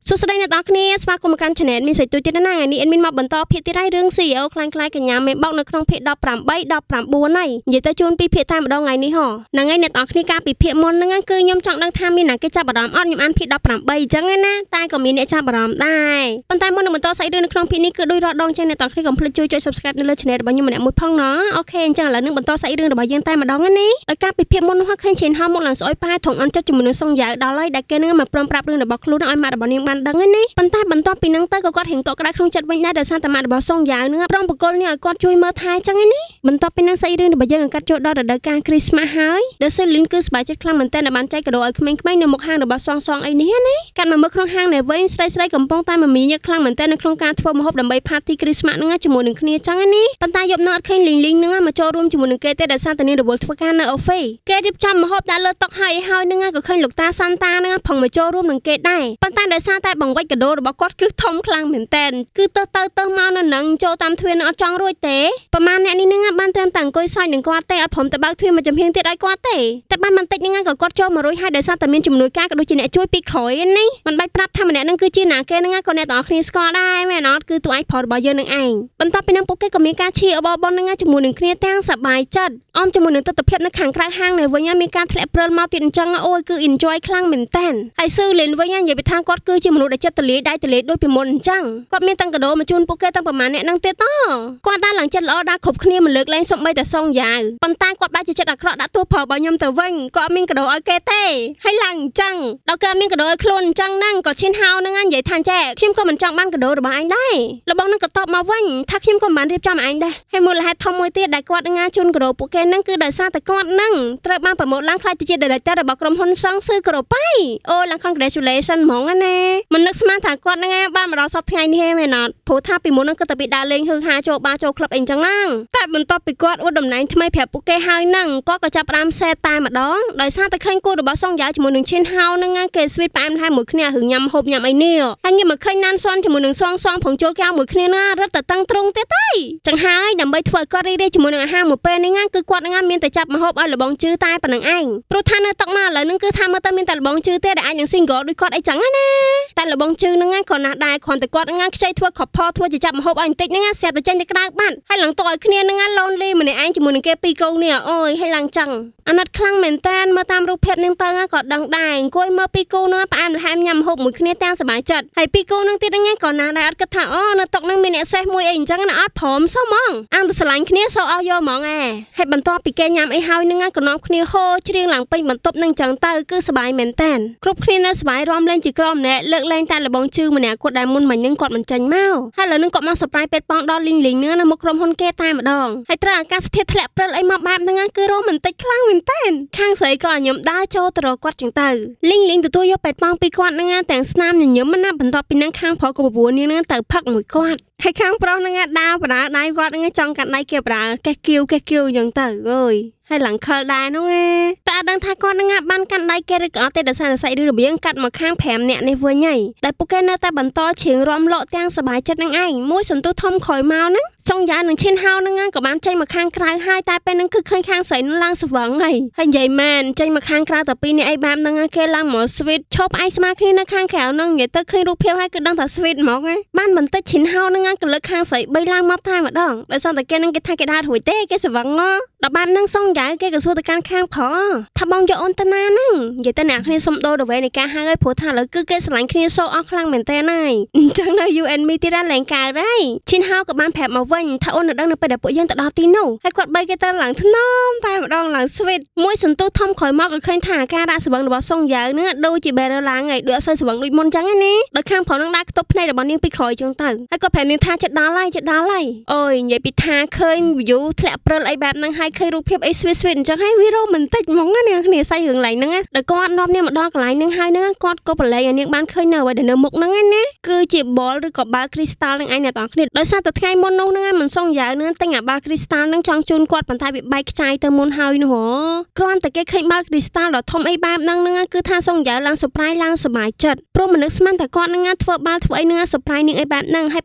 สุดท้ายในตอนนี้สมาคมการชนะมีใส่ตัวเจตนาไงนี่เอ็นมินมาบรรทอเพียรที่ได้เรื่องซีเอลคลายกันยามเมบอกในครองเพียรดับปรำบัวในอย่าตะจูนปีเพียรทายมาดองไงนี่ห่อนังไงในตอนนี้การปีเพียรมนนังคือยมจังดังทำมีหนังกิจบารมอ่อนยมอันเพียรดับปรำจังไงนะตายก็มีเนจ่าบารมได้ปันตายมนบรรทอใส่เรื่องในครองเพียรนี้คือด้วยรอดองใจในตอนนี้ของพลจุยช่วย subscribe ในเรื่องชนะบางยมเนี่ยมุดพ่องเนาะโอเคจังแล้วนึกบรรทอใส่เรื่องระบายยังตายมาดองอันนี้แล้วการปีเพียรมนหัวขึ้นเชนห้ามหลังสอยป้ายถงอันจัดจุ่มในทรงใหญ่ดาวไล่ได้แก่เนื้อมาปรำปรับเรื่องระบายคลุ้นอ้อยมาระบายยังบันดังอันนี้ปันตายบรรทอปีนังเตอร์ก็เห็นก็กระคงจัดไว้ได้เดินสร้างแต่มาระบายทรงใหญ่เนื้อปรำปกลเนี่ยก็ช่วยเมื่อท้ายจังอันนี้บรรทอปีนังใส่เรื่องระบายยังกัดโจดดอเดินการคริสต์มาสหายเดินเส้นลิ้นคือสบายจัดคลำมันเต้นในบ้านใจกระโดดขมิ้นในหมกห้างระบายซองไอ้นี่นี่การมาเมื่อครั้งห้างในเว้นใส่กับป้องตายมันมีเยอะครั้งเหมือนเต้นในโครงการทัวร์มหอบดำใบพาร์ตี้คริสต์มาสเนื้อจมูกหนึ่งคณีจังอันนี้ปันตายยบนอดเข่งลิงเนื้อมาโจรวมจมูกหนึ่งเกตเดินสร้างแต่เนี่ยระบบทัวร์การในออฟฟิศเกตริบจำมหอบดาเลือดตกหายเนื้อก็เข่งหลุกตาซันตาเนื้อพองมาโจรวมหนึ่งเกตได้ปันตายเดินสร้างแต่บังไว้กระโดดระบายกอดคือทอมคลังเหมือนเต้นคือเตอเมาหนึ่งโจตามทวีนอดจังรวยเตะประมาณนี้เนื้อบ้านเตรียมต่างก้อยซอยหนึ่งกว่าเตะอัดผมแต่บางทวีมาจำเพียงเตะได้กว่าเตะแต่บ้านมันติดยังไงก็กอดโจมาร้อยให้เดินสร้างแต่มีจมูกก้ากระดูกจีเนช่วยปีกข่อยนี่มันใบปรับทำเนี่ยนั่นคือจีน่าเกนั่งก็เนี่ยต่อคลีสกอได้แม่นอตคือตัวไอ้พอร์ตบอยเยอะหนึ่งเองบรรทัดเป็นนังปุ๊กเก็ตก็มีการชี้บอลนั่งจมูกหนึ่งเคลียร์แต้งสบายจัดอ้อมจมูกหนึ่งตัวเพียบนักขังกลางห้างเลยวันนี้มีการแถลงเปรย์มาติดจังโอ้ยคืออินจอยคลั่งเหม็นแต้นไอ้ซื้อเลนวันนี้อย่าไปทางกอดคือจมูกได้จัดตะเลได้ตะเลด้วยปีมนจังก็มีตั้งกระโดดมาจูนปุ๊กเก็ตตั้งประมาณเนี่ยนั่งเตะต่อกวาดด้านหลังจัดล้อดาขบเคลียร์มันเลิกแรงส่งใบแต่ซองยาวปันตากวาดบ้าจะจัดอักขระดัดตัวเผาบอยยมแต่วิ่งก็มีกระโดดไอ้เกเต้ให้หลังจังเราเกิดมีกระโดดคลุนจังนั่งก็ชิ้นเฮานั่งอันใหญ่ทานแจกคิมก็มันจังบ้านกระโดดระบายได้เราบอกนั่งกระตอบมาวิ่งถ้าคิมก็มันเรียบจำอันได้ให้มูลให้ทอมมวยเตี้ยได้กวาดงาจุนกระโดดปุ๊กเกนั่งคือได้ซาแต่กวาดนั่งตระบ้านประมดล้างคลายจะได้แต่ระบบกรมหนซังซื้อกระโดดไปโอ้หลังคอนเกรชูเลชันมองอันแน่มันนึกสมาถากวาดนั่งบ้านมาเราซับไงนี่ให้แม่นอดผู้ท่าปีมุนนั่งก็ตะปิดดาเลงฮือฮาโจบาโจคลับเองจังนั่งแต่บนต่อปีกวาดอุดมไหนทำไมแผลปุ๊กเกหายนั่งก็กระจับรามแซ่ตายมาดองได้ซาแต่เคยกูระบบซ่องยาวจมูกหนึ่งเช่นเฮานั่งเกสวิตไปมันให้หมดเนี่ยหึงยำหบยำไอเนียให้เงี้ยมันเคยนั่นซ้อนจมูกหนึ่งซองผงโจแก้วหมดเนี่ยน่ารัดแต่ตั้งตรงเต้จังหายดำใบถั่วก็เรียกจมูกหนึ่งห้าหมดเป็นในงานคือกวาดงานมีแต่จับมาหบเอาหรือบองจื้อตายปนหนังไอ้โปรทานตกมาเลยนั่งคือทำมาแต่มีแต่บองจื้อเต้ได้อย่างซิงเกิลด้วยกอดไอ้จังนะแต่หรือบองจื้อนั่งก่อนนะได้ก่อนแต่กวาดงานใช้ถั่วขอบพอถั่วจะจับมาหบเอาติดงานเสียบไปเจนจะกลางบ้านให้หลังตัวเนี่ยนั่งลอนเลยมันในไอ้จมูกหนึ่งเกปีโกเนี่ยโอ้ยให้หลังจังอันนัดคลั่งเหม็นแตนมาตามรูปเพจนั่งเตงก็ดังได้กล้วยเมื่อปีโกเนื้อปานแฮมยำหกหมุนเนี่ยแตงสบายจัดให้ปีโกนั่งติดงานก่อนนะได้อัดกระถางอ้อเนื้อตกนั่งมีเนี่ยเซ่มวยเองจังนะอัดผมเศร้ามองอันตสลายเนี่ยโซเอาโยมองให้บรรทอปีแกยำไอ้เฮานั่งก็น้องเนี่ยโฮเชียงหลังเป็นบรรทบนั่งจังเตอคือสบายเหม็นแตนครบเนี่ยน่าสบายรอมเล่นจีกรอมเนี่ยเลิกเล่นแต่ละบองชื่อมันเนี่ยกดได้มุนมันยังกดมันจังเมาให้เรานึ่งกดมาสปายเป็ดปองดอลิงเนื้อนะมกรมฮอนเกตายมาดองให้ตราการสเทแถลบเปรย์ไอ้มาแบบนั่งคือโรมันติดคลั่งเหม็นแตนข้างใส่ก่อนยำได้โจตรกวดจังเตอลิงตัวโยเป็ดปองปีกวาดนั่งแต่งสนามอย่างเยอะมันน่าบรรทอปีนั่งข้างพอกบบัวนี่นั่งเตอพักหมวยกวาดให้ข้างเปล่านั่งดาวปราได้กวาดนั่งจังกันได้เก็บราแกคิวอย่างเตอเลยให้หลังเคยได้น้องแต่ดังทากรนั่งบ้านกันได้แกได้ก็เอาแต่เดินใส่ดูระเบียงกัดมาข้างแผมเนี่ยในวัวใหญ่แต่ปุ๊กแกน่าแต่บรรทอเฉียงรอมโลแตงสบายจัดนั่งไอ้มวยสันตุทอมคอยเมานั่งซองยาหนึ่งเช่นเฮานั่งกับบ้านใจมาข้างคลายให้ตายไปนั่งคือเคยข้างใส่นั่งล่างสว่างไงให้ใหญ่แมนใจมาข้างคลายแต่ปีนี้ไอ้บ้านนั่งแกล่างหมอสวิตชอบไอ้สมาคีนั่งข้างแขวนั่งเนี่ยเตอเคยรูปเพียบให้คือดังแต่สวิตหมอกไงบ้านมันเตอชินเฮานั่งกับเลิกข้างใส่ใบล่างมาตายมาดองแล้วสั่งแต่แกนั่งแกทายแกดาถวยเต้แกสว่างงอแต่บ้านนั่งซองยาแกกับสู้แต่การข้างพอถ้าบองจะอนตนานั่งอย่าแต่หนักในสมโดดเอาไว้ในการหาเงินผัวถ่านแล้วคือเกสลังคลีโซออกคลังเหมือนแต่ไหนจังเลยยูเอ็นมีที่ด้านแหล่งกายได้ชินเฮากับบ้านแผลมาวิ่งถ้าอ้นดังในไปดับปุ๋ยยันตะดอตีโน่ให้กดใบเกตหลังทนอมตายมาดองหลังสวิตมวยสันตุทอมข่อยมอกกับเคยถ่าการได้สว่างระบาดซองยาเนื้อดูจีเบรล้างไงเดือดใส่สว่างดุยมนจังไงนี้โดยข้างผอนั่งได้ตบในระบาดยังไปคอยจงตื่นให้กดแผ่นนินทาจัดดาไล่โอ้ยใหญ่ปิดทาเคยอยู่แถลบเปรย์ไอแบบนั่งให้เคยรูปเพียบไอสวิตจังให้วิโรมันติดมองเนี่ยใส่หึงไหลนั่งแต่ก้อนรอบเนี่ยมาดอกไหลนั่งให้นั่งก้อนก็เปล่าอย่างนี้บ้านเคยเนอไว้เดินหมกนั่งเนี่ยคือจีบบอลหรือกับบาคริสตัลนั่งไอเนี่ยตอนนี้โดยซาตัดไงมอนนู่นนั่งมันส่งยาเนื้อตั้งบาคริสตัลนั่งจองจูนกอดปันทายใบกระจายเติมมนเฮาอยู่หัวกรอนแต่แกเคยบาคริสตัลหลอดทอมไอบ้านนั่งคือท่าส่งยาล้างสปายล้างสบายจัดโปรมันนึกสมันแต่ก้อนนั่งทัวร์บ้านทัวร์ไอเนื้อสปายนึงไอแบบนั่งให้ปาระเวน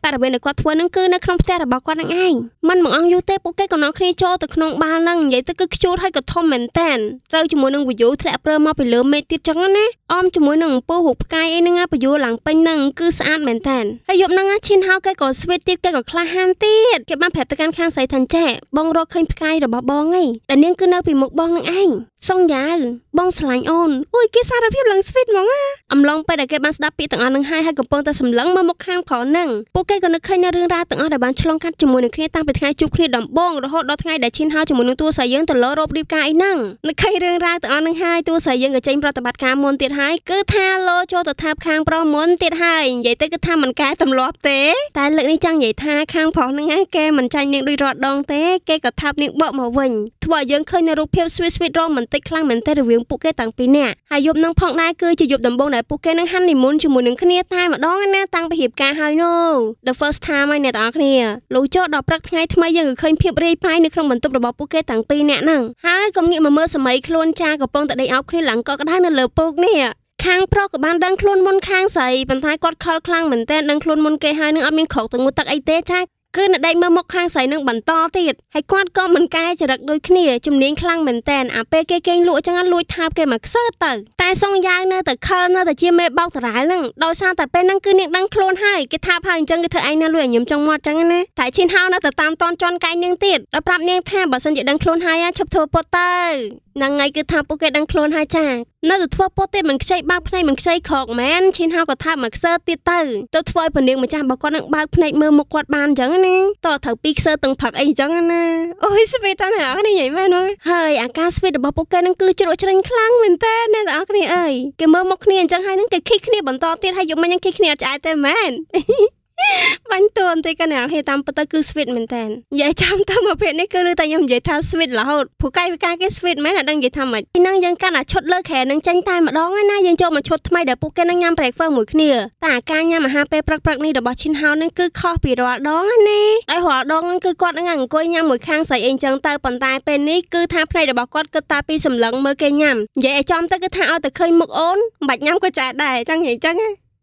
គាត់ធ្វើនឹងគឺនៅក្នុងផ្ទះរបស់គាត់នឹងឯងមិនមកអង្គយូរទេពួកគេក៏នាំគ្នាចូលទៅក្នុងបាល់នឹងនិយាយទៅគឺខ្ជូតហើយក៏ធំមែនតែនត្រូវជាមួយនឹងវីយូធ្លាក់ព្រើមកពីលើមេឃទៀតចឹងណាអមជាមួយនឹងអំពូរូបផ្កាយអីហ្នឹងវីយូឡើងពេញហ្នឹងគឺស្អាតមែនតែនហើយយប់ហ្នឹងឈិនហៅគេក៏ស្វីតទៀតគេក៏ក្លាហានទៀតគេបានប្រាប់ទៅកាន់ខាងស្រីថាចេះបងរកឃើញផ្កាយរបស់បងឯងតែនាងគឺនៅពីមុខបងនឹងឯងសុងយ៉ាវបងស្រឡាញ់អូនអូយគេសារភាពឡើងស្វីតហ្មងអំឡុងពេលដែលគេបានស្ដាប់ពាក្យទាំងអស់ហ្នឹងហើយកំពុងតែសម្លឹងមើលមុខខាងប្រុសហ្នឹងពួកគេក៏នឹកឃើញនៅរឿងរ៉ាវទាំងអស់ដែលបានឆ្លងកាត់ជាមួយនឹងគ្នាតាំងពីថ្ងៃជួបគ្នាដំបូងរហូតដល់ថ្ងៃដែលឈិនហៅជាមួយនឹងតួស្រីយើងទៅលរោបរៀបការអីហ្នឹងនឹកឃើញរឿងរ៉ាវទាំងអស់ហ្នឹងហើយតួស្រីយើងក៏ចេញប្រតិបត្តិការមុនទៀតហើយគឺថាលោចូលទៅថាបខាងប្រុសមុនទៀតហើយនិយាយទៅគឺថាមិនកែទម្លាប់ទេតែលើកនេះចង់និយាយថាខាងប្រុសហ្នឹងឯងគេមិនចាញ់នាងដូចរត់ដងទេគេក៏ថាបនាងបកមកវិញធ្វើឲ្យយើងឃើញនៅរូបភាពស្វីតរ៉ូម៉ាន់ទិកខ្លាំងមែនទេរវាងពួកគេតាំងពីរនាក់ហើយយប់នឹងផងដែរគឺជាយប់ដំបូងដែលពួកគេនឹងហាន់នីមូនជាមួយនឹងគ្នាតែម្ដងណាតាំងពីរៀបការហើយនោះ The first time ហើយអ្នកទាំងអស់គ្នាលោកចូលដល់ព្រឹកថ្ងៃថ្មីយើងក៏ឃើញភាពរាយប៉ាយនៅក្នុងបន្ទប់របស់ពួកគេតាំងពីរនាក់ហ្នឹងហើយក៏ងាកមកមើលសម័យខ្លួនចាកំពុងតែដេកអោបគ្នាឡើងកក់ក្ដៅនៅលើពូកនេះខាងប្រុសក៏បានដឹងខ្លួនមុនខាងស្រីប៉ុន្តែគាត់ខលខ្លាំងមែនតើដឹងខ្លួនមុនគេហើយនឹងអត់មានក្រោកទៅងូតទឹកអីទេចាគឺនៅដេកមើលមុខខាងស្រីនឹងបន្តទៀតហើយគាត់ក៏មិនកែចរិតដូចគ្នាជំនាញខ្លាំងមែនតើអាពេលគេគេងលក់អញ្ចឹងលួចថើបគេមកខ្សើទៅតែសុងយ៉ាវនៅតែខលនៅតែជាមេបោកតារាលហ្នឹងដោយសារតែពេលហ្នឹងគឺនាងដឹងខ្លួនហើយគេថាហើយអញ្ចឹងគេធ្វើឯងនៅលួចឲ្យញឹមចង់មាត់អញ្ចឹងណាតែឈិនហៅនៅតែតាមតនជន់កាយនាងទៀតដល់ប្រាប់នាងថាបើសិនជាដឹងខ្លួនហើយឈប់ធ្វើពុតទៅហ្នឹងហើយគឺថាពួកគេដឹងខ្លួនហើយចានៅតែធ្វើពុតទៀតមិនខ្ចីបើកភ្នែកមិនខ្ចីក្រកមែនឈិនហៅក៏ថាមកខ្សើទៀតទៅធ្វើឲ្យពនាងម្ចាស់របស់គាត់នឹងបើកភ្នែកមើលមុខគាត់បានអញ្ចឹងណាតើត្រូវពីខ្សើទាំងផឹកអីអញ្ចឹងណាអូយស្វីតណាស់នេះញ៉ៃមែនមកហើយអាការស្វីតរបស់ពួកគេនឹងគឺជ្រក់ជ្រែងខ្លាំងមែនតើអ្នកទាំងអស់គ្នាអើយគេមើលមុខគ្នាអញ្ចឹងហើយនឹងគេខិះគ្នាបន្តទៀតហើយយកមិញនឹងខិះគ្នាអត់ឆ្អែតទេមែនបាញ់តួនទេកណ្ដាលហេតាមពិតទៅគឺស្វីតមែនតើនិយាយចាំទៅមកពេលនេះគឺលើតែខ្ញុំនិយាយថាស្វីតរហូតព្រោះកាយវិការគេស្វីតមែនអត់ដឹងនិយាយថាម៉េចពីហ្នឹងយើងកាន់តែឈុតលើខែនឹងចាញ់តែម្ដងហើយណាយើងចូលមកឈុតថ្មីដែលពួកគេនឹងញ៉ាំ breakfast មួយគ្នាតែអាការញ៉ាំអាហារពេលព្រឹកនេះរបស់ឈិនហៅនឹងគឺខុសពីរាល់ដងណាហើយរាល់ដងគឺគាត់នឹងអង្គុយញ៉ាំមួយខាងស្រីអីចឹងទៅប៉ុន្តែពេលនេះគឺថាភ្នែករបស់គាត់គិតតែពីសម្លឹងមើលគេញ៉ាំនិយាយឲ្យចំទៅគឺថាឲ្យតែឃើញមុខអូនមិនបាច់ញ៉ាំក៏ចាដែរចឹងនិយាយចឹង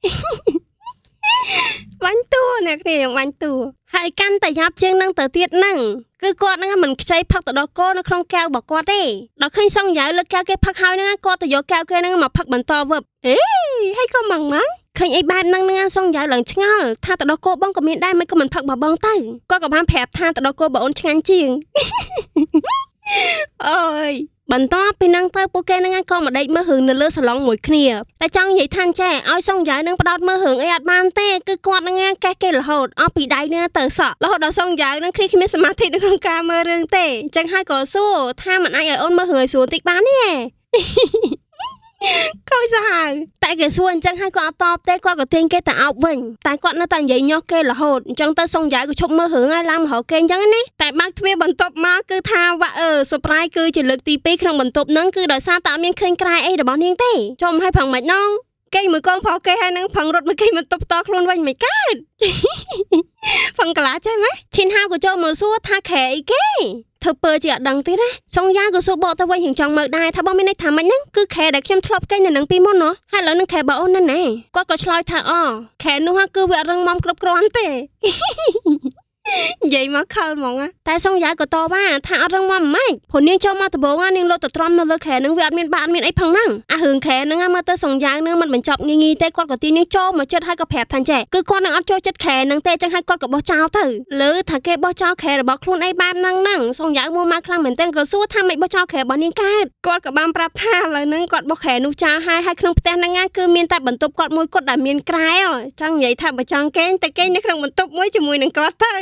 បាញ់តួអ្នកគ្នាបាញ់តួហើយកាន់តែយ៉ាប់ជាងនឹងទៅទៀតហ្នឹងគឺគាត់នឹងមិនខ្ចីផឹកទៅដល់កូននៅក្នុងកែវរបស់គាត់ទេដល់ឃើញសុងយ៉ាវលើកកែវគេផឹកហើយហ្នឹងគាត់ទៅយកកែវគេហ្នឹងមកផឹកបន្តវឹបហេហើយក៏ម៉ងឃើញអីបែបហ្នឹងសុងយ៉ាវឡើងឆ្ងល់ថាទៅដល់កូនបងក៏មានដែរមិនក៏មិនផឹកបងទៅគាត់ក៏បានប្រាប់ថាទៅដល់កូនបងអូនឆ្ងាញ់ជាងអូយបន្តពីហ្នឹងទៅពួកគេនឹងក៏មកដេកមើលរឿងនៅលើសាឡុងមួយគ្នាតែចង់និយាយថាចេះឲ្យសុងយ៉ាវនឹងផ្ដោតមើលរឿងអីអត់បានទេគឺគាត់នឹងកេះគេរហូតអស់ពីដៃនឹងទៅសក់រហូតដល់សុងយ៉ាវនឹងគ្មានសមាធិនៅក្នុងការមើលរឿងទេអញ្ចឹងហើយក៏សួរថាមិនអាចឲ្យអូនមើលរឿងឲ្យស្រួលតិចបានទេកូនសាហាវតែគេសួរអញ្ចឹងហើយគាត់អត់តបទេគាត់ក៏ទាញគេទៅអោបវិញតែគាត់នៅតែនិយាយញោះគេរហូតអញ្ចឹងទៅសុងយ៉ាវក៏ឈប់មើលរឿងហើយឡើងមករកគេអញ្ចឹងណាតែបើកទ្វារបន្ទប់មកគឺថាវ៉ាsurprise គឺជាលើកទី2ក្នុងបន្ទប់ហ្នឹងគឺដោយសារតែអត់មានឃើញក្រែអីរបស់នាងទេចុំឲ្យប្រឹងមិនណងគេមួយកងផោគេហើយនឹងប្រឹងរត់មកគេបន្ទប់តខ្លួនវិញមិនកើតផឹងកលាចេះម៉េចឈិនហៅក៏ចូលមកសួរថាខែអីគេធ្វើពើជាអត់ដឹងទេណាសុងយ៉ាក៏សួរបកទៅវិញរៀងចង់មើលដែរថាបងមានន័យថាម៉េចហ្នឹងគឺខែដែលខ្ញុំធ្លាប់គេនៅនឹងពីមុនណោះហើយឥឡូវនឹងខែបងអូនណាគាត់ក៏ឆ្លើយថាអូខែនោះគឺវាអត់រឹងមាំគ្រប់គ្រាន់ទេនិយាយមកខលហ្មងតែសុងយ៉ាក៏តបថាអត់រឹងមាំម៉េចព្រោះនាងចូលមកដំបូងនាងលោតទៅទ្រាំនៅលើខែនឹងវាអត់មានបាក់អត់មានអីផងហ្នឹងអារឿងខែហ្នឹងមើលទៅសុងយ៉ានឹងមិនបញ្ចប់ងាយៗទេគាត់ក៏ទាញនាងចូលមកចិត្តហើយក៏ប្រាប់ថាចេះគឺគាត់នឹងអត់ចូលចិត្តខែហ្នឹងទេចឹងហើយគាត់ក៏បោះចោលទៅលើថាគេបោះចោលខែរបស់ខ្លួនអីបែបហ្នឹងសុងយ៉ាមួម៉ៅខ្លាំងមែនទែនក៏សួរថាមិនបោះចោលខែរបស់នាងកើតគាត់ក៏បានប្រាប់ថាឥឡូវហ្នឹងគាត់បោះខែនោះចោលហើយក្នុងផ្ទះហ្នឹងគឺមានតែបន្ទប់គាត់មួយគាត់ដែលមានក្រែចង់និយាយថាបើចង់គេងតែគេងនៅក្នុងបន្ទប់មួយជាមួយនឹងគាត់ទៅ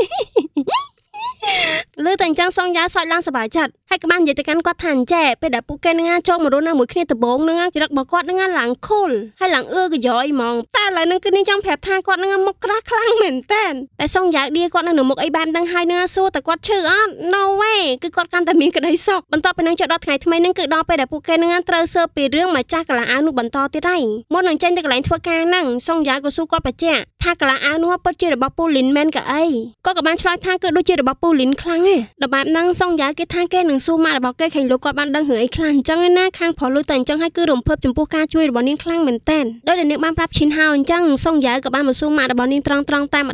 លើតែអញ្ចឹងសុងយ៉ាសោចឡើងសប្បាយចិត្តហើយក៏បាននិយាយទៅកាន់គាត់ថាអញ្ចេះពេលដែលពួកគេនឹងចូលមករស់នៅមួយគ្នាដំបូងនឹងចរិតរបស់គាត់នឹងឡើងខូលហើយឡើងកយ៉យហ្មងតែឥឡូវនឹងគឺនាងចង់ប្រាប់ថាគាត់នឹងមុខក្រាស់ខ្លាំងមែនតើតែសុងយ៉ាឌីគាត់នឹងមុខអីបែបហ្នឹងហើយនឹងសួរតែគាត់ឈឺអត់ No way គឺគាត់កាន់តែមានក្តីសោកបន្ទាប់ពីនឹងចូលដល់ថ្ងៃថ្មីនឹងគឺដល់ពេលដែលពួកគេនឹងត្រូវសើពីរឿងម្ចាស់កន្លះអាវនោះបន្តទៀតហើយមុននឹងចេញទៅកន្លែងធ្វើការហ្នឹងសុងយ៉ាក៏សួរគាត់បញ្ជាក់ថាកន្លះអាវនោះពិតជារបស់ពូលីនមែនក៏អីគាត់ក៏បានឆ្លើយថាគឺដូចជារបស់ពូលីនខ្លាំងហ៎ដល់បែបហ្នឹងសុងយ៉ាគេថាគេនឹងសួរម៉ាក់របស់គេឃើញលោកគាត់បានដឹងរឿងអីខ្លះអញ្ចឹងណាខាងប្រុសលឺតែអញ្ចឹងហើយគឺរំភើបចំពោះការជួយរបស់នាងខ្លាំងមែនតើដោយដែលនាងបានប្រាប់ឈិនហៅអញ្ចឹងសុងយ៉ាក៏បានមកសួរម៉ាក់របស់នាងត្រង់តែម្ដង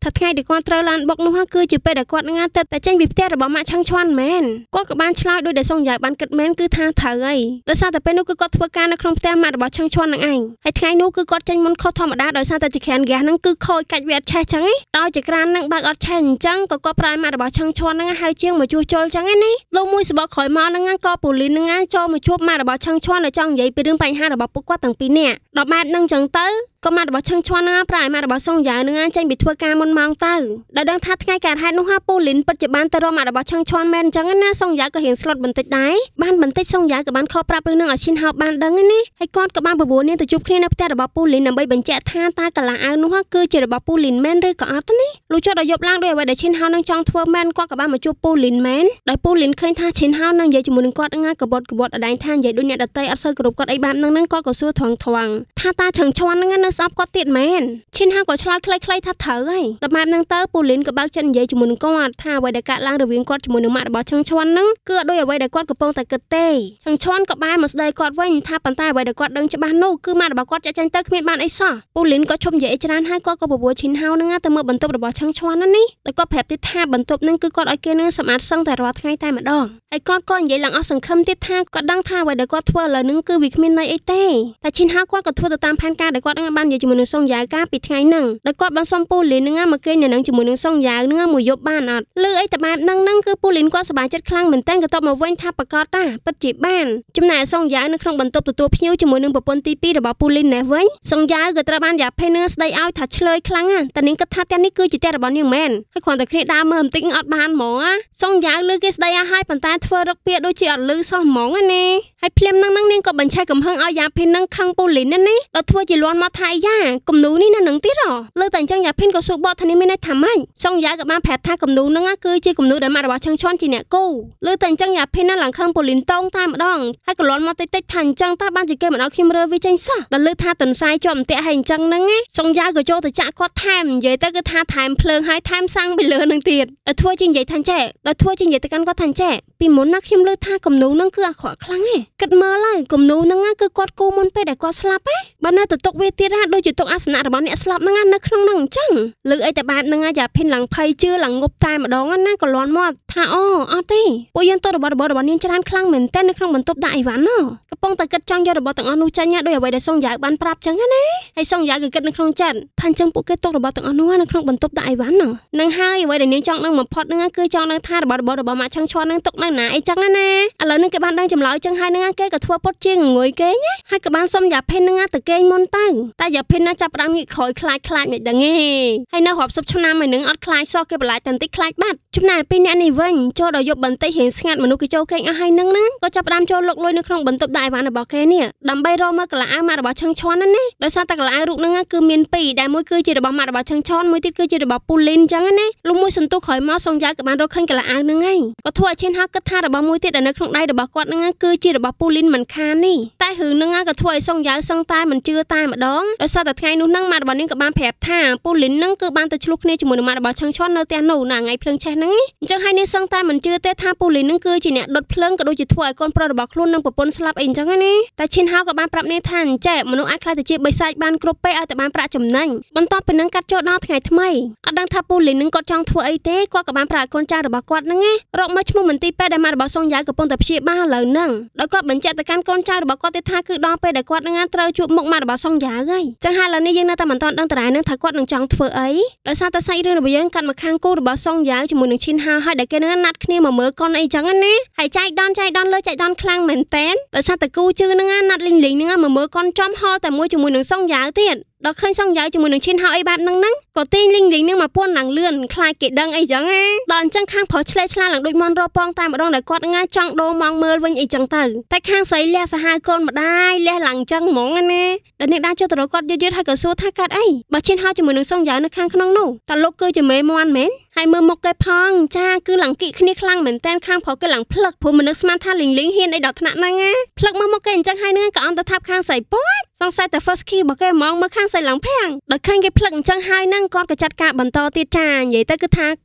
ថាថ្ងៃដែលគាត់ត្រូវឡានបុកនោះគឺជាពេលដែលគាត់នឹងតែចេញពីផ្ទះរបស់ម៉ាក់ឆឹងឈួនមែនគាត់ក៏បានឆ្លើយដោយដែលសង្យាបានគិតមែនគឺថាត្រូវហើយដោយសារតែពេលនោះគឺគាត់ធ្វើការនៅក្នុងផ្ទះម៉ាក់របស់ឆឹងឈួននឹងឯងហើយថ្ងៃនោះគឺគាត់ចេញមុនខុសធម្មតាដោយសារតែជាក្រានហ្គាសហ្នឹងគឺខូចកាច់វាអត់ឆេះចឹងឯងដោយជាក្រានហ្នឹងបើកអត់ឆេះអញ្ចឹងក៏គាត់ប្រើម៉ាក់របស់ឆឹងឈួនហ្នឹងហើយជាងមកជួសជុលចឹងឯណាលោកមួយសបកក្រោយមកហ្នឹងក៏ពូលីនហ្នឹងចូលមកជួបម៉ាក់របស់ឆឹងឈួនដែលចង់និយាយពីរឿងបញ្ហារបស់ពួកគាត់ទាំងពីរនាក់ដល់ម៉ាក់ហ្នឹងចឹងទៅក៏ម៉ាក់របស់ឆឹងឈួនហ្នឹងប្រើម៉ាក់របស់សង្យានឹងចេញពីធ្វើការមុនម៉ោងទៅដល់ដឹងថាថ្ងៃកើតហេតុនោះពូលីនពិតជាបានទៅរកម៉ាក់របស់ឆឹងឈួនមែនអញ្ចឹងណាសង្យាក៏រៀងស្លុតបន្តិចដែរបានបន្តិចសង្យាក៏បានខកប្រាប់រឿងនឹងឲ្យឈិនហៅបានដឹងណាហើយគាត់ក៏បានបបួលនាងទៅជួបគ្នានៅផ្ទះរបស់ពូលីនដើម្បីបញ្ជាក់ថាតើកន្លះអាវនោះគឺជារបស់ពូលីនមែនឬក៏អត់ណាលុះចុះដល់យប់ឡើងដោយអ្វីដែលឈិនហៅនឹងចង់ធ្វើមែនគាត់ក៏បានមកជួបពូលីនមែនដោយពូលីនឃើញថាឈិនហៅនឹងនិយាយជាមួយនឹងគាត់កបត់អដែងថានិយាយដូចអ្នកដតីអត់សូវគោរពគាត់អីបែបហ្នឹងគាត់ក៏សួរថងថាតើឆឹងឈួននឹងនៅស្អប់គាត់ទៀតមែនឈិនហៅក៏ឆ្លើយខ្លីៗថាត្រូវហើយដល់ម៉ាប់ហ្នឹងទៅពូលីនក៏បើកចិត្តនិយាយជាមួយនឹងគាត់ថាអ្វីដែលកើតឡើងរវាងគាត់ជាមួយនឹងម៉ាក់របស់ឆឹងឈួនហ្នឹងគឺអត់ដូចអ្វីដែលគាត់កំពុងតែគិតទេឆឹងឈួនក៏បែរមកស្ដីគាត់វិញថាប៉ុន្តែអ្វីដែលគាត់ដឹងច្បាស់នោះគឺម៉ាក់របស់គាត់ចាក់ចាញ់ទៅគ្មានបានអីសោះពូលីនក៏ឈប់និយាយច្រើនហើយគាត់ក៏បបួលឈិនហៅហ្នឹងទៅមើលបន្ទប់របស់ឆឹងឈួនហ្នឹងតែគាត់ប្រាប់ទៀតថាបន្ទប់ហ្នឹងគឺគាត់ឲ្យគេនឹងសម្អាតសឹងតែរាល់ថ្ងៃតែម្ដងហើយគាត់ក៏និយាយឡើងអស់សង្ឃឹមទៀតថាគាត់ដឹងថាអ្វីដែលគាត់ធ្វើឥឡូវហ្នឹងគឺវាគ្មានន័យអីទេតែឈិនហៅគាត់ក៏ធ្វើទៅតាមផែនការដែលគាត់បាននិយាយជាមួយនឹងសង្យាកាលពីថ្ងៃហ្នឹងដែលគាត់បានសុំពូលីនហ្នឹងមកគេងនៅនឹងជាមួយនឹងសង្យាហ្នឹងមួយយប់បានអត់លឺអីតែបែបហ្នឹងគឺពូលីនគាត់សប្បាយចិត្តខ្លាំងមែនតើក៏តបមកវិញថាប្រកាសតាពិតជាបានចំណែកសង្យានៅក្នុងបន្ទប់ទទួលភ្ញៀវជាមួយនឹងប្រពន្ធទី2របស់ពូលីននេះវិញសង្យាក៏ត្រូវបានយ៉ាភេនឹងស្ដីឲ្យថាឆ្លើយខ្លាំងតែនាងគិតថាផ្ទះនេះគឺជាផ្ទះរបស់នាងមែនហើយគ្រាន់តែគ្នាដើរមើលបន្តិចអត់បានហ្មងសង្យាលឺគេស្ដីឲ្យប៉ុន្តែធ្វើរឹកពាដូចជាអត់លឺសោះហ្មងណាហើយភ្លាមហ្នឹងនាងក៏បញ្ឆេះកំហឹងឲ្យយ៉ាភេនឹងខឹងពូលីនណាដល់ធ្វើជាលន់មកថាយ៉ាគំនូនេះនៅនឹងទៀតលើតែអញ្ចឹងយ៉ាភេនក៏សួរបកថានេះមានន័យថាម៉េចសង្យាក៏បានប្រាប់ថាគំនូហ្នឹងគឺជាគំនូដែលម៉ាក់របស់ឆឹងឈួនជាអ្នកគូលើតែអញ្ចឹងយ៉ាភេនឡើងខឹងពូលីនតងតែម្ដងហើយក៏លន់មកតិចថាអញ្ចឹងតើបានជាគេមិនឲ្យខ្ញុំរើវាចេញសោះដល់លើថាតន្សាយជាប់អន្ទាក់ហើយអញ្ចឹងហ្នឹងសង្យាក៏ចូលទៅចាក់គាត់ថែមនិយាយទៅគឺថាថែមភ្លើងហើយថែមសាំងពីលើនឹងទៀតដល់ធ្វើជានិយាយថាចេះដល់ធ្វើជានិយាយទៅកាន់គាត់ថាចេះពីមុនណាខ្ញុំលើថាគំនូហ្នឹងគឺអាក្រក់ខ្លាំងហ៎គិតមើលហើយគំនូហ្នឹងគឺគាត់គូមុនពេលដែលគាត់ស្លាប់ហ៎បើនៅទៅទុកវាទៀតដូចជាទុកអាសនៈរបស់អ្នកស្លាប់ហ្នឹងនៅក្នុងហ្នឹងអញ្ចឹងលើអីតែបែបហ្នឹងយ៉ាភេនឡើងភ័យជឿឡើងងប់តែម្ដងណាក៏លន់មកថាអូអត់ទេពួកយើងទៅរបស់នាងច្រើនខ្លាំងមែនតើនៅក្នុងបន្ទប់ដាក់អីវ៉ាន់កំពុងតែគិតចង់យករបស់ទាំងអស់នោះចាញ់ដោយអ្វីដែលសង្យាបានប្រាប់ចឹងណាហើយសង្យាគឺគិតនៅក្នុងចិត្តថាអញ្ចឹងពួកគេទុករបស់ទាំងអស់នោះនៅក្នុងបន្ទប់ដាក់អីវ៉ាន់នឹងហើយអ្វីដែលនាងចង់នឹងបំផុតហ្នឹងគឺចង់នឹងថារបស់ម៉ាក់ឆឹងឈួននឹងទុកនៅណាអីចឹងណាឥឡូវនេះគេបានដឹងចម្លើយចឹងហើយហ្នឹងគេក៏ធ្វើពុតជាងងុយគេហើយក៏បានសុំយ៉ាភេនហ្នឹងទៅគេងមុនទៅតែយ៉ាភេនណាចាប់ផ្ដើមងាកក្រោយខ្លាចមិនដឹងទេហើយនៅរាប់សិបឆ្នាំហើយនឹងអត់ខ្លាចសោះគេបន្លាចតែបន្តិចខ្លាចបាត់ចំណែកពីអ្នកនេះវិញចូលដល់យប់បន្តិចរៀងស្ងាត់មនុស្សគេចូលគេងអស់ហើយនឹងក៏ចាប់ផ្ដើមចូលលុកលុយនៅក្នុងបន្ទប់ដាក់អីវ៉ាន់របស់គេនេះដើម្បីរកមើលកន្លះអាវម៉ាក់របស់ឆឹងឈួនណាដោយសារតែកន្លះអាវរូបហ្នឹងគឺមានពីរដែលមួយគឺជារបស់ម៉ាក់របស់ឆឹងឈួនមួយទៀតគឺជារបស់ពូលីនអញ្ចឹងណាលុំមួយសន្ទុះក្រោយមកសង្យាក៏បានរកឃើញកន្លះអាវហ្នឹងហើយក៏ធ្វើឲ្យឈិនហៅគិតថារបស់មួយទៀតដែលនៅក្នុងដៃរបស់គាត់ហ្នឹងគឺជារបស់ពូលីនមិនខាននេះតែរឿងហ្នឹងក៏ធ្វើឲ្យសង្យាសឹងតែមិនជឿតែម្ដងដោយសារតែថ្ងៃនោះហ្នឹងម៉ាក់របស់នាងក៏បានប្រាប់ថាពូលីនហ្នឹងគឺបានទៅឆ្លោះគ្នាជាមួយនឹងម៉ាក់របស់ឆឹងឈួននៅផ្ទះនោះណាថ្ងៃភ្លើងឆេះហ្នឹងអញ្ចឹងហើយនាងសឹងតែមិនជឿទេថាពូលីនហ្នឹងគឺជាអ្នកដុតភ្លើងក៏ដូចជាធ្វើឲ្យកូនប្រុសរបស់ខ្លួននឹងប្រពន្ធស្លាប់អីអញ្ចឹងណាតែឈិនហៅក៏បានប្រាប់នាងថាអញ្ចេះមនុស្សអាចខ្លាចទៅជាបិសាចបានគ្រប់ពេលឲ្យតែបានប្រាក់ចំណេញបន្ទាប់ពីនឹងកាត់ចូលដល់ថ្ងៃថ្មីអត់ដឹងថាពូលីននឹងគាត់ចង់ធ្វើអីទេគាត់ក៏បានប្រាប់កូនចៅរបស់គាត់ហ្នឹងរកមើលឈ្មោះមន្ទីរពេទ្យដែលម៉ាក់របស់សង្យាកំពុងតែព្យាបាលឥឡូវហ្នឹងដោយគាត់បញ្ជាក់ទៅកាន់កូនចៅរបស់គាត់ទៀតថាគឺដល់ពេលដែលគាត់នឹងត្រូវជួបមុខម៉ាក់របស់សង្យាហើយចឹងហើយឥឡូវនេះយើងនៅតែមិនទាន់ដឹងតើនឹងថាគាត់នឹងចង់ធ្វើអីដោយសារតែសាច់រឿងរបស់យើងកាត់មកខាងគូរបស់សង្យាជាមួយនឹងឈិនហៅហើយដែលគេនឹងណាត់គ្នាមកមើលកូនអីចឹងណាហើយចែកដនលើចែកដនខ្លាំងមែនតែនដោយសារតែគូជឿនឹងណាត់លីងនឹងមកមើលកូនចំហតែមួយជាមួយនឹងសង្យាទៀតដល់ឃើញសង្យាជាមួយនឹងឈិនហៅអីបែបហ្នឹងក៏ទាញលីងនឹងមកពួនឡើងលឿនខ្លាចគេដឹងអីចឹងណាដល់អញ្ចឹងខាងប្រុសឆ្លេឆ្លាឡើងដូចមន់រពងតែម្ដងដែលគាត់ចង់ដូរមកមើលវិញអីចឹងទៅតែខាងស្រីលះសាហាវកូនម្ដាយលះឡើងចឹងហ្មងណាដែលអ្នកដើរចូលទៅរកគាត់យឺតហើយក៏សួរថាកាត់អីបើឈិនហៅជាមួយនឹងសង្យានៅខាងក្នុងនោះតើលោកគឺជាមេមន់មែនហើយមើលមុខគេផងចាគឺឡើងគិគ្នាខ្លាំងមែនតែនខាងប្រុសគេឡើងផ្លឹកព្រោះមនុស្សស្មានថាលីងហ៊ានអីដល់ថ្នាក់ហ្នឹងណាផ្លឹកមើលមុខគេអញ្ចឹងហើយនឹងក៏អន្តថាប់ខាងស្រីពតសង្ស័យតែ first key របស់គេហ្មងមើលខាងស្រីឡើងភាំងដល់ឃើញគេផ្លឹកអញ្ចឹងហើយនឹងគាត់ក៏ចាត់ការបន្តទៀតចានិយាយទៅគឺថា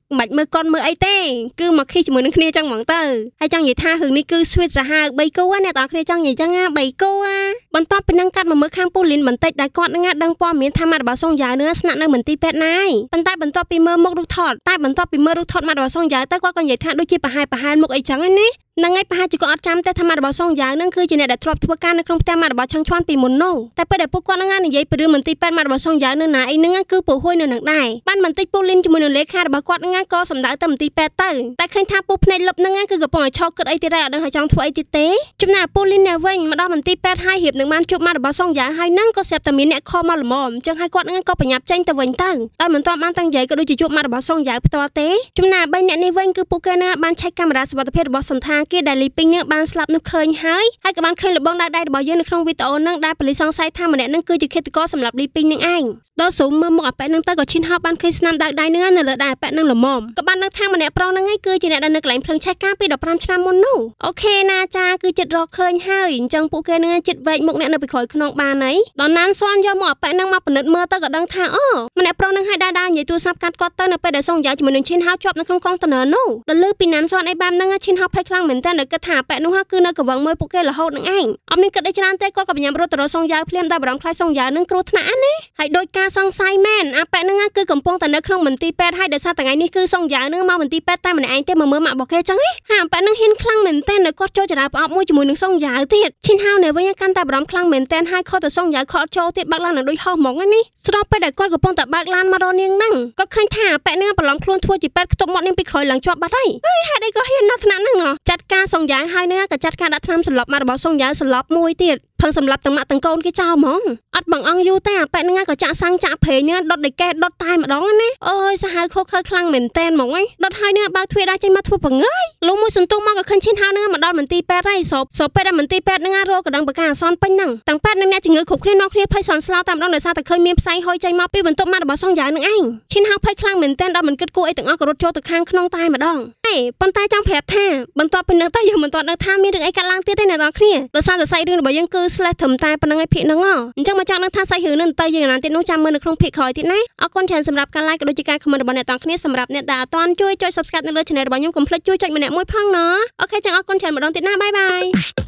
មិនមើលកូនមើលអីទេគឺមកខីជាមួយនឹងគ្នាចឹងហ្មងទៅហើយចង់និយាយថារឿងនេះគឺស្វីតសាហាវ3គូណាអ្នកនរគ្នាចង់និយាយចឹង3គូបន្ទាប់ពីនឹងកាត់មកមើលខាងពូលីនបន្តិចដែលគាត់នឹងដឹងព័ត៌មានថាម៉ាត់របស់សងយ៉ាវនឹងស្នាក់នៅមន្ទីរពេទ្យណាយប៉ុន្តែបន្ទាប់ពីមើលមុខរូបថតម៉ាត់របស់សងយ៉ាវទៅគាត់ក៏និយាយថាដូចជាប្រហែលមុខអីចឹងណានឹងឯងប្រហែលជាគាត់អត់ចាំទេថាម៉ាត់របស់សងយ៉ាវនឹងគឺជាអ្នកដែលធ្លាប់ធ្វើការនៅក្នុងផ្ទះម៉ាត់របស់ឆាំងឈွန်ពីមុននោះតែពេលដែលពួកគាត់នឹងនិយាយពីរឿងមន្ទីរពេទ្យម៉ាត់របស់សងយ៉ាវនឹងណាអីនឹងគឺពូហួយនៅនឹងដែរបានបន្តិចពូលីនជាមួយនឹងលេខារបស់គាត់នឹងក៏សម្ដៅទៅមន្ទីរពេទ្យទៅតែឃើញថាពូភ្នែកលឹបនឹងគឺកំពុងតែឆោគិតអីទៀតហើយអត់ដឹងថាចង់ធ្វើអីទៀតទេចំណែកពូលីននៅវិញមកដល់មន្ទីរពេទ្យហើយរៀបនឹងបានជួបម៉ាត់របស់សងយ៉ាវហើយនឹងក៏ស្រាប់តែមានអ្នកខំមកល្មមអញ្ចឹងហើយគាត់នឹងក៏ប្រញាប់ចេញទៅវិញទៅតែមិនទាន់បានតាំងនិយាយក៏ដូចជាជួបម៉ាត់របស់សងយ៉ាវផ្ទាល់ទេចំណែក3អ្នកនេះវិញគឺពួកគេនឹងបានឆែកកាមេរ៉ាសុវត្ថិភាពរបស់សន្តាគារដែលលីពីងបានស្លាប់នោះឃើញហើយក៏បានឃើញលបងដៃរបស់យើងនៅក្នុងវីដេអូនឹងដែលប៉ូលីសសង្ស័យថាម្នាក់នឹងគឺជាឃាតករសម្រាប់លីពីងនឹងឯងដល់ស៊ូមមើលមកអាប៉ែនឹងទៅក៏ឈិនហោបានឃើញស្នាមដៃនឹងនៅលើដៃអាប៉ែនឹងល្មមក៏បាននឹកថាម្នាក់ប្រុសនឹងឯងគឺជាអ្នកដែលនៅកន្លែងភ្លើងឆេះកាលពី15ឆ្នាំមុននោះអូខេណាចាគឺចិត្តរកឃើញហើយអញ្ចឹងពួកគេនឹងចិត្តវែកមុខអ្នកនៅពីក្រោយខ្នងបានអីដល់ណានស្វាន់យកមកអាប៉ែនឹងមកពិនិត្យមើលទៅក៏ដឹងថាអូម្នាក់ប្រុសនឹងឲ្យដើរនិយាយទូរស័ព្ទកាត់គាត់ទៅនៅពេលដែលសងយ៉ាជាមួយនឹងឈិនហោជាប់នៅក្នុងកុងតឺន័រនោះដល់លើពីណានស្វាន់អីបែបហ្នឹងឈិនហោភ័យខ្លាំងមែនតើនៅគិតថាអាប៉ែនោះគឺនៅកវងមើលពួកគេរហូតនឹងឯងអត់មានគិតអីច្រើនទេគាត់ក៏បញ្ញាប់រត់ទៅរកសងយ៉ាវភ្លាមតែបារម្ភខ្លាចសងយ៉ាវនឹងគ្រោះថ្នាក់ណាហើយដោយការសង្ស័យមែនអាប៉ែនឹងគឺកំពុងតែនៅក្នុងមន្ទីរពេទ្យហើយដោយសារថ្ងៃនេះគឺសងយ៉ាវនឹងមកមន្ទីរពេទ្យតែម្នាក់ឯងទេមកមើលម៉ាក់របស់គេចឹងហ៎ហើយអាប៉ែនឹងហ៊ានខ្លាំងមែនតើនៅគាត់ចូលចរាប្រអប់មួយជាមួយនឹងសងយ៉ាវទៀតឈិនហៅនៅវិញកាន់តែបារម្ភខ្លាំងមែនតើហើយខុសទៅសងយ៉ាវខកចូលទៀតបើកឡាននឹងដូចហោះហ្មងនេះស្របពេលដែលគាត់កំពុងតែបើកឡានមករកនាងហ្នឹងក៏ឃើញថាអាប៉ែនឹងប្រឡំខ្លួនធ្វើជាពេទ្យខ្ទប់មាត់នាងពីក្រោយឡើងជាប់បាត់ហើយហេតុអីក៏ហ៊ានដល់ថ្នាក់ហ្នឹងចាត់ការសងយ៉ាវហើយនឹងក៏ចាត់ការដាក់ថ្នាំសន្លប់ម៉ាត់របស់សងយ៉ាវសន្លប់មួយទៀតផឹងសម្រាប់ទាំងម៉ាក់ទាំងកូនគេចោលហ្មងអត់បងអង្គយូរទេអាប៉ែនឹងក៏ចាក់សាំងចាក់ព្រេងដុតដេកេដុតតែម្ដងណាអូយសាហាវខុសខើខ្លាំងមែនតែនហ្មងដុតហើយនឹងបើកទ្វារដាក់ចេញមកធ្វើបង្ើយលុះមួយសន្ទុះមកក៏ឃើញឈិនហៅនឹងមកដល់មន្ទីរពេទ្យហើយសពពេទ្យដល់មន្ទីរពេទ្យនឹងរកកណ្ដឹងបកាអសនពេញហ្នឹងទាំងពេទ្យនិងអ្នកជំងឺគ្រប់គ្នានាំគ្នាភ័យសន្ស្លោតែម្ដងដោយសារតែឃើញមានផ្សែងហុយចេញមកពីបន្ទប់ម៉ាត់របស់សងយ៉ាវនឹងឯងឈិនហៅភ័យខ្លាំងមែនតែនដល់មិនគិតគូរអីទាំងអស់ក៏រត់ចូលទៅខាងក្នុងតែម្ដងប៉ុន្តែចង់ប្រាប់ថាបន្ទាប់ពីនឹងទៅយើងមិនទាន់ដឹងថាមានរឿងអីកើតឡើងទៀតទេអ្នកនរគ្នាដោយសារតែសាច់រឿងរបស់យើងគឺ slash ត្រឹមតែប៉ុណ្្នឹងឯងភាគហ្នឹងអញ្ចឹងមកចង់ដឹងថាសាច់រឿងនឹងទៅយើងអានទៀតនោះចាំមើលនៅក្នុងភាគក្រោយទៀតណាអរគុណច្រើនសម្រាប់ការ like ក៏ដូចជាការ comment របស់អ្នកទាំងគ្នាសម្រាប់អ្នកដែលអត់ទាន់ជួយចុច subscribe នៅលើ channel របស់ខ្ញុំកុំភ្លេចជួយចុចម្នាក់មួយផងណអូខេចឹងអរគុណច្រើនម្ដងទៀតណាបាយបាយ